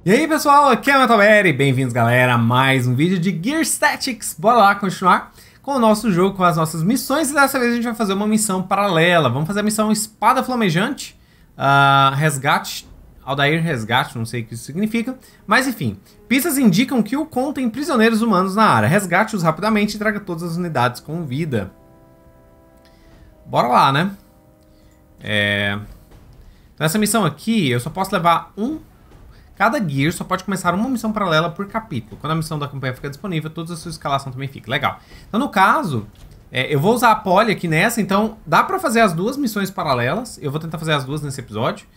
E aí pessoal, aqui é o Metalberry, bem-vindos galera a mais um vídeo de Gear Statics. Bora lá continuar com o nosso jogo, com as nossas missões, e dessa vez a gente vai fazer uma missão paralela. Vamos fazer a missão Espada Flamejante, Resgate, Aldair Resgate, não sei o que isso significa, mas enfim. Pistas indicam que o Con tem prisioneiros humanos na área. Resgate-os rapidamente e traga todas as unidades com vida. Bora lá, né? Então essa missão aqui, eu só posso levar um. Cada Gear só pode começar uma missão paralela por capítulo. Quando a missão da campanha fica disponível, toda a sua escalação também fica. Legal. Então, no caso, eu vou usar a Polly aqui nessa. Então, dá pra fazer as duas missões paralelas. Eu vou tentar fazer as duas nesse episódio.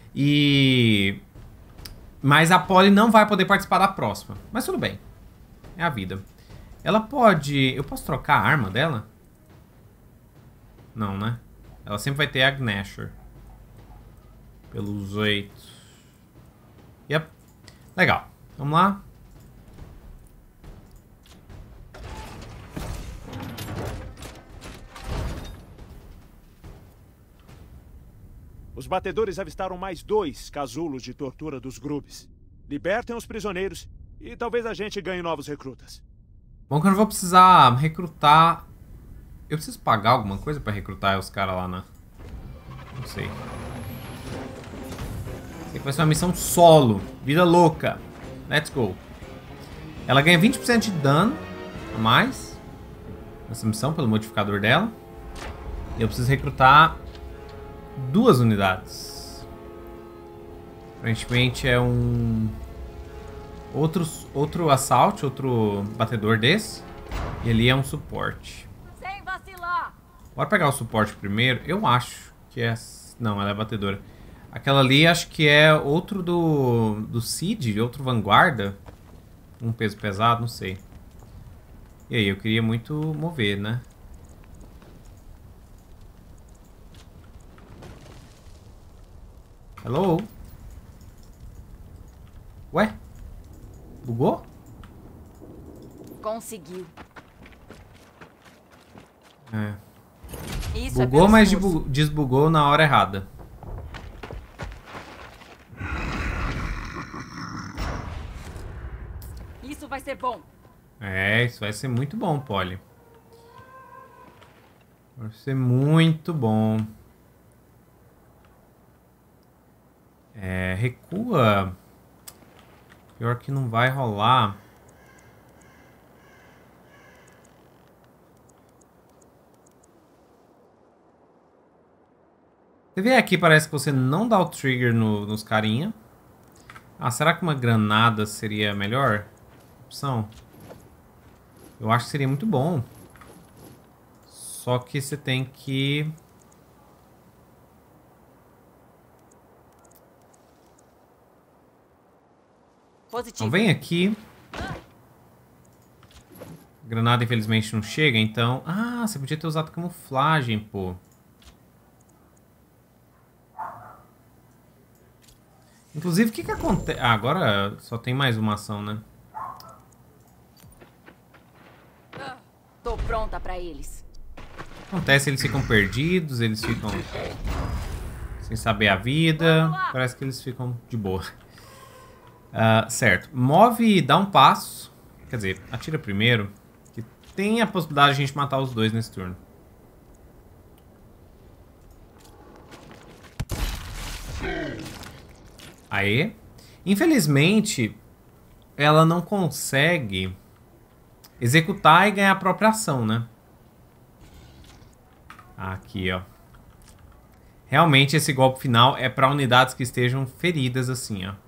Mas a Polly não vai poder participar da próxima. Mas tudo bem. É a vida. Ela pode... Eu posso trocar a arma dela? Não, né? Ela sempre vai ter a Gnasher. Pelo jeito. Yep. Legal. Vamos lá. Os batedores avistaram mais 2 casulos de tortura dos Grubs. Libertem os prisioneiros e talvez a gente ganhe novos recrutas. Bom que eu não vou precisar recrutar... Eu preciso pagar alguma coisa pra recrutar os caras lá na... Não sei. Sei que vai ser uma missão solo. Vida louca. Let's go. Ela ganha 20% de dano a mais nessa missão pelo modificador dela. E eu preciso recrutar 2 unidades. Aparentemente é um... Outro assalto, outro batedor desse. E ali é um suporte. Sem vacilar. Bora pegar o suporte primeiro. Eu acho que é... Não, ela é batedora. Aquela ali acho que é outro do Seed, outro Vanguarda. Um peso pesado, não sei. E aí, eu queria muito mover, né? Hello? Ué? Bugou? Conseguiu. É. Isso Bugou, é mas esforço. desbugou na hora errada. Isso vai ser bom. É, isso vai ser muito bom, Polly. Vai ser muito bom. Recua. Pior que não vai rolar. Você vê aqui, parece que você não dá o trigger nos carinha. Ah, será que uma granada seria a melhor opção? Eu acho que seria muito bom. Só que você tem que... Positivo. Então vem aqui. Granada infelizmente não chega, então... Ah, você podia ter usado camuflagem, pô. Inclusive, o que acontece... Ah, agora só tem mais uma ação, né? Tô pronta pra eles. Acontece, eles ficam perdidos, eles ficam sem saber a vida. Parece que eles ficam de boa. Certo. Move e dá um passo. Quer dizer, atira primeiro. Que tem a possibilidade de a gente matar os dois nesse turno. Aê. Infelizmente, ela não consegue executar e ganhar a própria ação, né? Aqui, ó. Realmente esse golpe final é para unidades que estejam feridas assim, ó.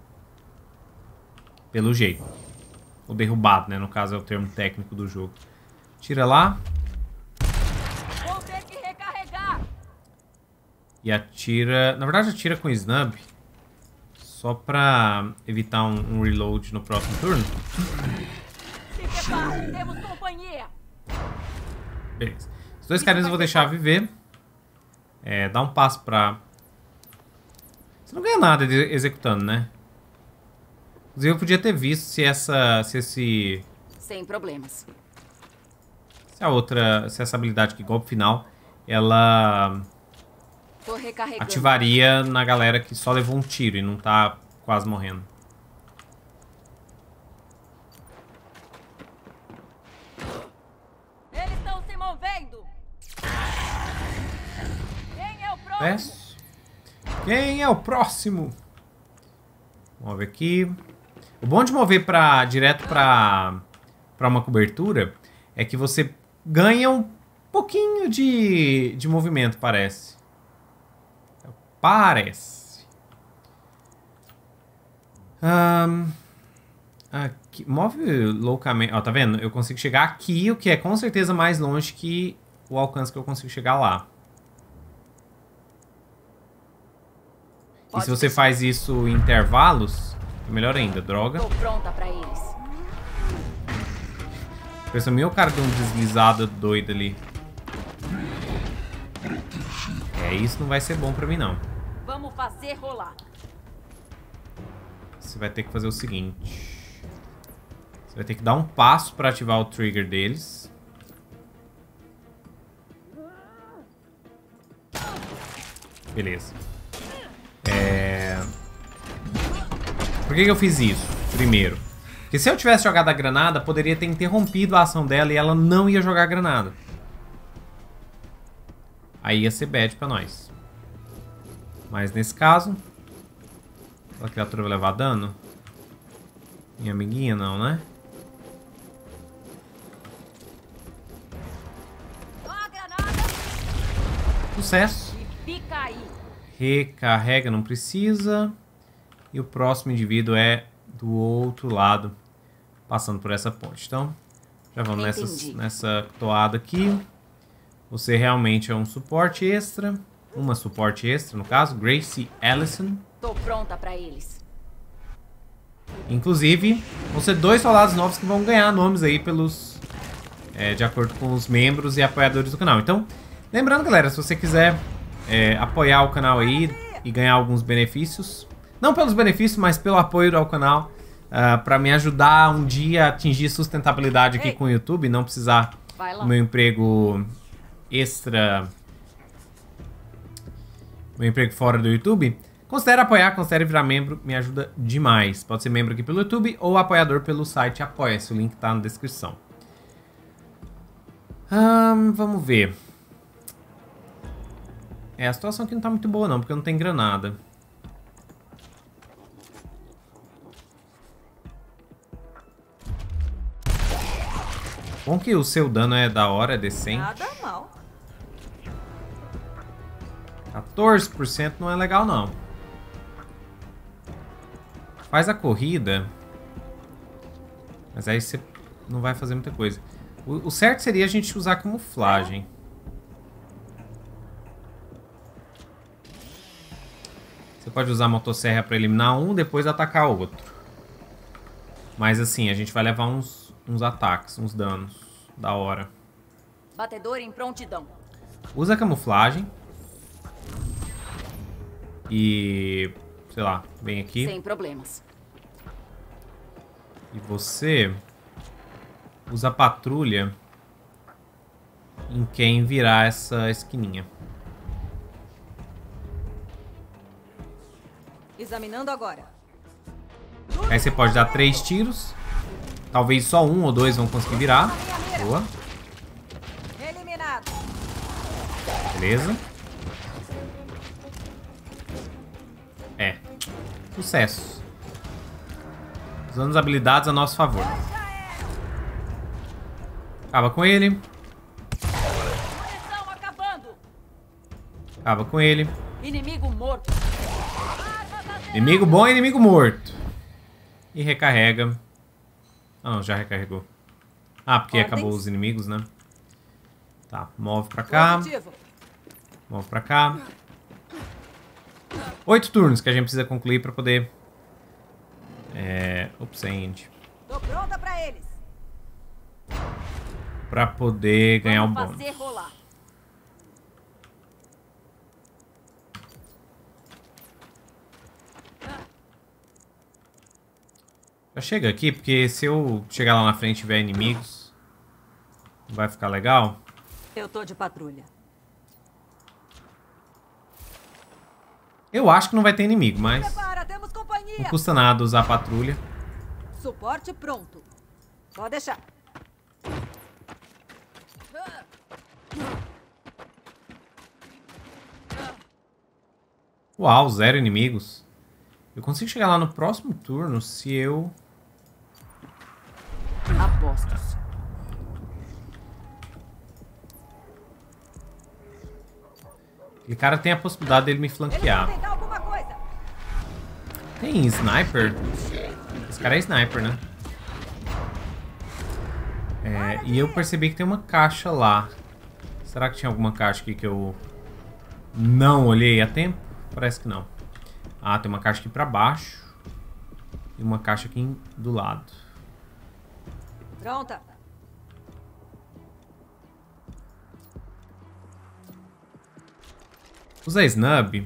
Pelo jeito. Ou derrubado, né? No caso é o termo técnico do jogo. Tira lá. Vou ter que recarregar. E atira... Na verdade atira com snub. Só pra evitar um reload no próximo turno. Se prepare, temos companhia. Beleza. Os 2 carinhas eu vou deixar viver. Dá um passo pra... Você não ganha nada executando, né? Inclusive eu podia ter visto se esse... Sem problemas. Se essa habilidade aqui, golpe final, ela... Tô recarregando. ativaria na galera que só levou um tiro e não tá quase morrendo. Sucesso. Quem é o próximo? Move aqui. O bom de mover direto pra uma cobertura é que você ganha um pouquinho de movimento, parece. Parece. Aqui, move loucamente. Ó, tá vendo? Eu consigo chegar aqui, o que é com certeza mais longe que o alcance que eu consigo chegar lá. E se você faz isso em intervalos, é melhor ainda. Droga. Tô pronta pra eles. Pensa meu cara deu um deslizado doido ali. Isso não vai ser bom pra mim, não. Vamos fazer rolar. Você vai ter que fazer o seguinte. Você vai ter que dar um passo pra ativar o trigger deles. Beleza. Por que eu fiz isso? Primeiro, porque se eu tivesse jogado a granada, poderia ter interrompido a ação dela e ela não ia jogar a granada. Aí ia ser bad pra nós. Mas nesse caso, a criatura vai levar dano? Minha amiguinha não, né? Sucesso. Fica aí. Recarrega, não precisa. E o próximo indivíduo é do outro lado, passando por essa ponte. Então, já vamos nessa toada aqui. Você realmente é um suporte extra. Uma suporte extra, no caso, Gracie Ellison. Tô pronta pra eles. Inclusive, vão ser 2 soldados novos que vão ganhar nomes aí pelos... de acordo com os membros e apoiadores do canal. Então, lembrando, galera, se você quiser apoiar o canal aí e ganhar alguns benefícios... Não pelos benefícios, mas pelo apoio ao canal. Pra me ajudar um dia a atingir sustentabilidade aqui com o YouTube. Não precisar do meu emprego extra... Meu emprego fora do YouTube. Considere apoiar, considere virar membro. Me ajuda demais. Pode ser membro aqui pelo YouTube ou apoiador pelo site Apoia-se. O link tá na descrição. Vamos ver. A situação aqui não tá muito boa não, porque não tem granada. Bom que o seu dano é da hora, é decente. Nada mal. 14% não é legal, não. Faz a corrida. Mas aí você não vai fazer muita coisa. O certo seria a gente usar camuflagem. Você pode usar a motosserra para eliminar um, depois atacar outro. Mas assim, a gente vai levar uns ataques, uns danos. Da hora. Batedor em prontidão. Usa a camuflagem. E... sei lá, vem aqui. Sem problemas. E você... usa a patrulha em quem virar essa esquininha. Examinando agora. Aí você pode dar 3 tiros. Talvez só 1 ou 2 vão conseguir virar. Boa. Eliminado. Beleza. Sucesso. Usando as habilidades a nosso favor. Acaba com ele. Munição acabando. Acaba com ele. Inimigo morto. Inimigo bom e inimigo morto. E recarrega. Ah, não, já recarregou. Ah, porque acabou os inimigos, né? Tá, move pra cá. Move pra cá. 8 turnos que a gente precisa concluir pra poder... Ops, end. Tô pronta pra eles. Pra poder ganhar o bônus. Fazer rolar. Já chega aqui, porque se eu chegar lá na frente e tiver inimigos, não vai ficar legal. Eu tô de patrulha. Eu acho que não vai ter inimigo, mas Prepara, temos companhia. não custa nada usar a patrulha. Suporte pronto. Pode deixar. Uau, 0 inimigos. Eu consigo chegar lá no próximo turno se eu... Apostos. Aquele cara tem a possibilidade dele me flanquear. Eles vão tentar alguma coisa. Tem sniper? Esse cara é sniper, né? É, e eu percebi que tem uma caixa lá. Será que tinha alguma caixa aqui que eu não olhei a tempo? Parece que não. Ah, tem uma caixa aqui pra baixo. E uma caixa aqui do lado. Pronta. Usa snub.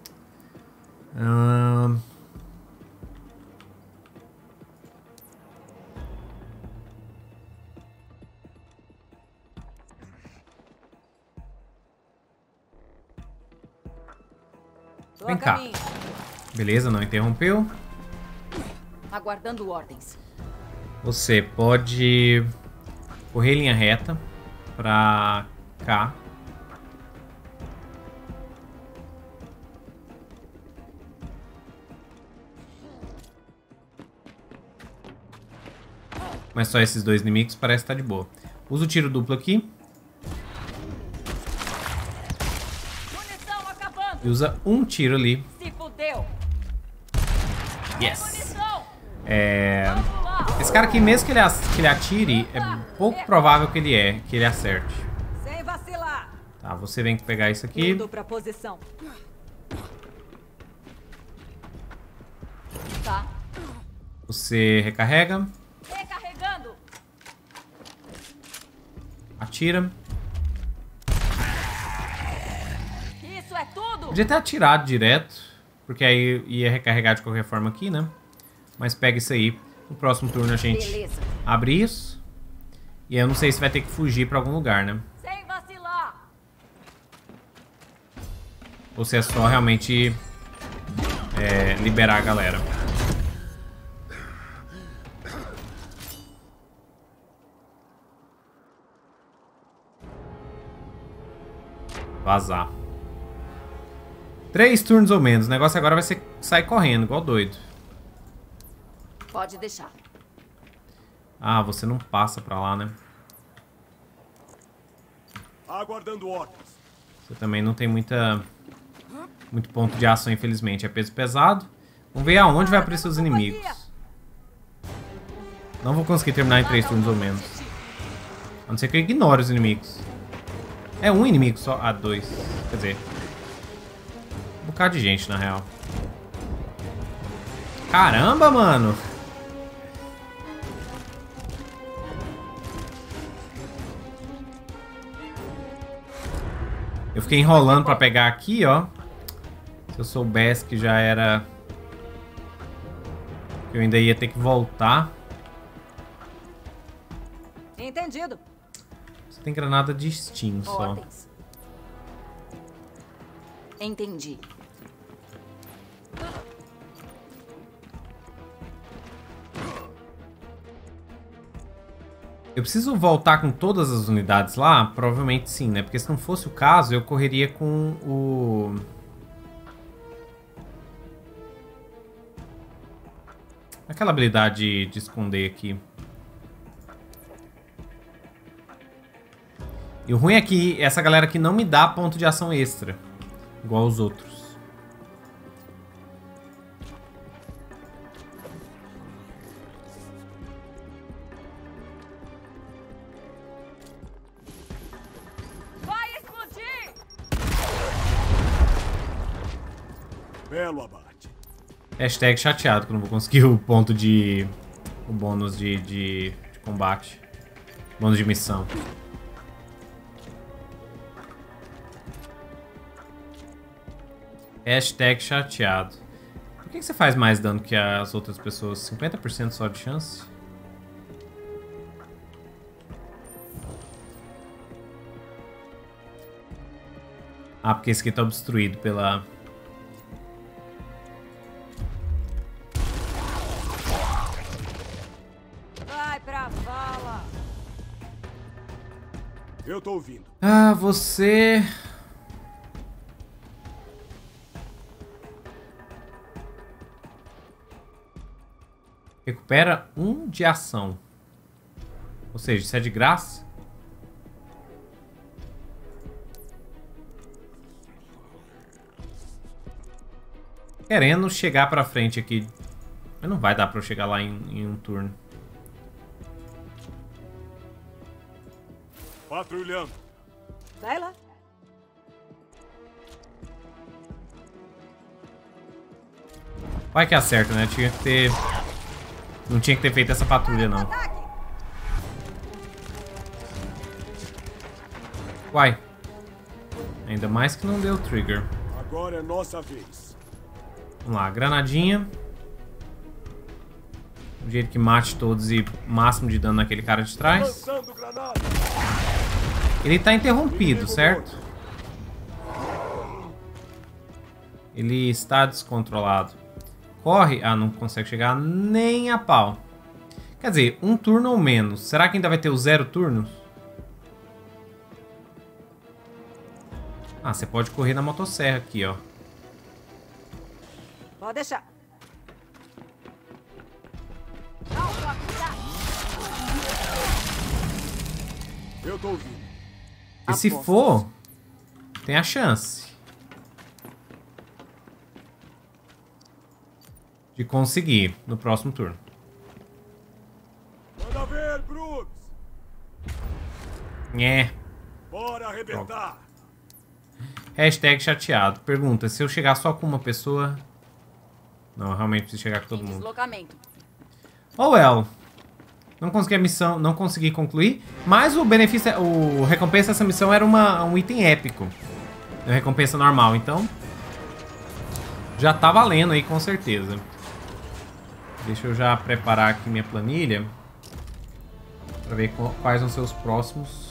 Tô Vem a cá. caminho. Beleza, não interrompeu. Aguardando ordens. Você pode correr em linha reta pra cá. Mas só esses dois inimigos parece estar de boa. Usa o tiro duplo aqui. Munição acabando. E usa um tiro ali. Se fudeu. Yes! Munição. É... Vamos lá. Esse cara aqui, mesmo que ele atire, é pouco provável que ele acerte. Sem vacilar. Tá, você vem pegar isso aqui. Indo pra posição. Tá. Você recarrega. Recarregando. Atira. Isso é tudo. Podia ter atirado direto, porque aí ia recarregar de qualquer forma aqui, né? Mas pega isso aí. No próximo turno a gente Beleza. abre isso. E aí eu não sei se vai ter que fugir pra algum lugar, né? Sem vacilar. Ou se é só realmente liberar a galera. Vazar. 3 turnos ou menos. O negócio agora vai ser sair correndo, igual doido. Pode deixar. Ah, você não passa pra lá, né? Aguardando ordens. Você também não tem muito ponto de ação, infelizmente. É peso pesado. Vamos ver aonde vai aparecer os inimigos. Não vou conseguir terminar em 3 turnos ou menos. A não ser que eu ignore os inimigos. É um inimigo só. Ah, 2. Quer dizer... Um bocado de gente, na real. Caramba, mano! Eu fiquei enrolando pra pegar aqui, ó. Se eu soubesse que já era... Que eu ainda ia ter que voltar. Entendido. Você tem granada de Steam só. Ordens. Entendi. Eu preciso voltar com todas as unidades lá? Provavelmente sim, né? Porque se não fosse o caso, eu correria com o... Aquela habilidade de esconder aqui. E o ruim é que essa galera aqui não me dá ponto de ação extra. Igual os outros. Vai explodir! Belo abate. Hashtag chateado que eu não vou conseguir o ponto de... O bônus de combate. Bônus de missão. Hashtag chateado. Por que você faz mais dano que as outras pessoas? 50% só de chance? Ah, porque esse aqui tá obstruído pela... Vai pra vala. Eu tô ouvindo. Ah, você... Recupera 1 de ação. Ou seja, isso é de graça? Querendo chegar pra frente aqui. Mas não vai dar pra eu chegar lá em um turno. Patrulhando. Vai lá. Vai que acerta, né? Tinha que ter... Não tinha que ter feito essa patrulha, não. Uai. Ainda mais que não deu trigger. Agora é nossa vez. Vamos lá, granadinha. Um jeito que mate todos e máximo de dano naquele cara de trás. Lançando granada. Ele tá interrompido, certo? Ele está descontrolado. Corre. Ah, não consegue chegar nem a pau. Quer dizer, um turno ou menos. Será que ainda vai ter os 0 turnos? Ah, você pode correr na motosserra aqui, ó. Pode deixar. Eu tô ouvindo. E se for, tem a chance de conseguir no próximo turno. Manda ver, Brooks. É. Bora arrebentar. Hashtag chateado. Pergunta, se eu chegar só com uma pessoa... Não, eu realmente preciso chegar com todo mundo. Deslocamento. Oh, well. Não consegui a missão, não consegui concluir. Mas o benefício, o recompensa dessa missão era um item épico. Uma recompensa normal, então... Já tá valendo aí, com certeza. Deixa eu já preparar aqui minha planilha. Pra ver quais vão ser os próximos.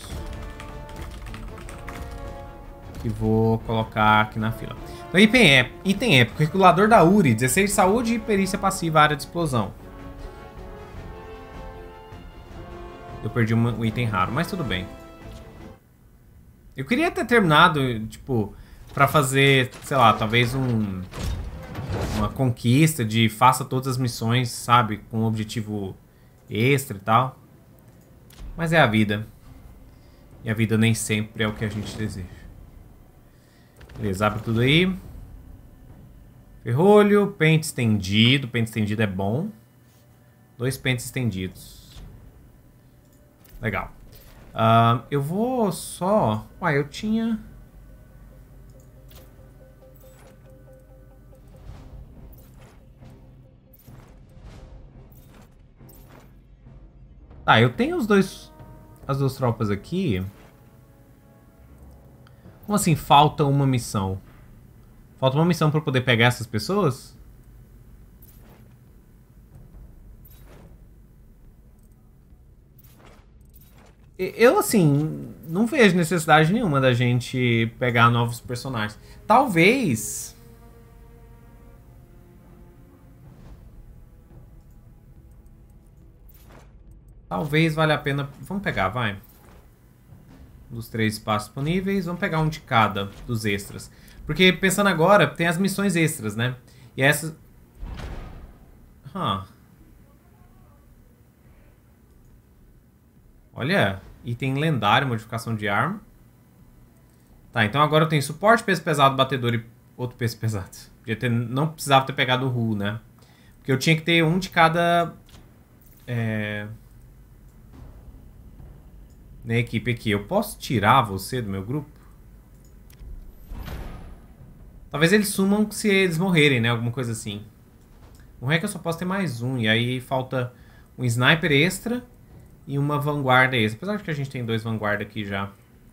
Que vou colocar aqui na fila. Então, item épico. Regulador da URI. 16 de saúde e perícia passiva, área de explosão. Eu perdi um item raro, mas tudo bem. Eu queria ter terminado, tipo, pra fazer, sei lá, talvez uma conquista de faça todas as missões, sabe? Com um objetivo extra e tal. Mas é a vida. E a vida nem sempre é o que a gente deseja. Beleza, abre tudo aí. Ferrolho, pente estendido. Pente estendido é bom. 2 pentes estendidos. Legal. Eu vou só... Uai, eu tinha... Tá, eu tenho as duas tropas aqui. Como assim falta uma missão? Falta uma missão pra eu poder pegar essas pessoas? Eu, assim, não vejo necessidade nenhuma da gente pegar novos personagens. Talvez... Talvez valha a pena... Vamos pegar, vai. Dos 3 espaços disponíveis. Vamos pegar um de cada dos extras. Porque, pensando agora, tem as missões extras, né? E essas... Olha, item lendário, modificação de arma. Tá, então agora eu tenho suporte, peso pesado, batedor e outro peso pesado. Não precisava ter pegado o Ru, né? Porque eu tinha que ter um de cada... Na equipe aqui. Eu posso tirar você do meu grupo? Talvez eles sumam se eles morrerem, né? Alguma coisa assim. O é que eu só posso ter mais um. E aí falta um sniper extra e uma vanguarda extra. Apesar de que a gente tem 2 vanguarda aqui já.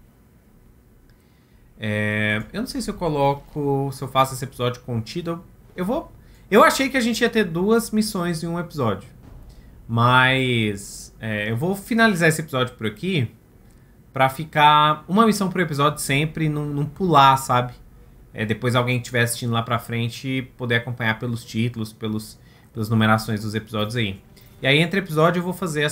Eu não sei se eu coloco... Se eu faço esse episódio contido. Eu achei que a gente ia ter 2 missões em um episódio. Mas... eu vou finalizar esse episódio por aqui. Pra ficar uma missão por episódio sempre. Não pular, sabe? Depois alguém que estiver assistindo lá pra frente poder acompanhar pelos títulos, pelas numerações dos episódios aí. E aí, entre episódio, eu vou fazer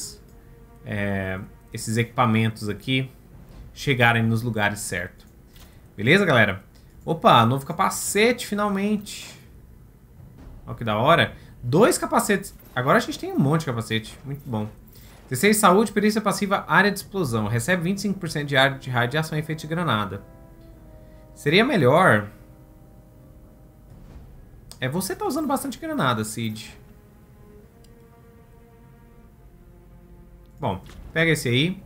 esses equipamentos aqui chegarem nos lugares certos. Beleza, galera? Opa, novo capacete, finalmente. Olha que da hora. 2 capacetes. Agora a gente tem um monte de capacete. Muito bom. 16 saúde, perícia passiva, área de explosão. Recebe 25% de área de radiação e efeito de granada. Seria melhor... você tá usando bastante granada, Cid. Bom, pega esse aí.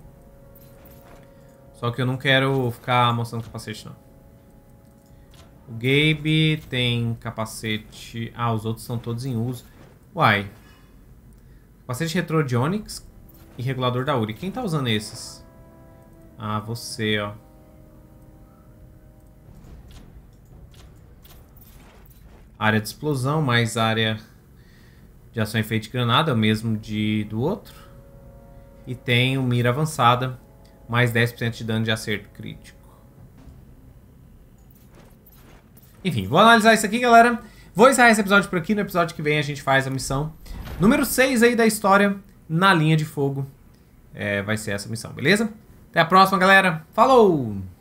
Só que eu não quero ficar mostrando capacete, não. O Gabe tem capacete... os outros são todos em uso. Uai. Capacete retrô de Onyx e regulador da Uri. Quem tá usando esses? Você, ó. Área de explosão, mais área de ação e efeito de granada, é o mesmo do outro. E tem o mira avançada, mais 10% de dano de acerto crítico. Enfim, vou analisar isso aqui, galera. Vou encerrar esse episódio por aqui. No episódio que vem a gente faz a missão número 6 aí da história, na linha de fogo. Vai ser essa missão, beleza? Até a próxima, galera. Falou!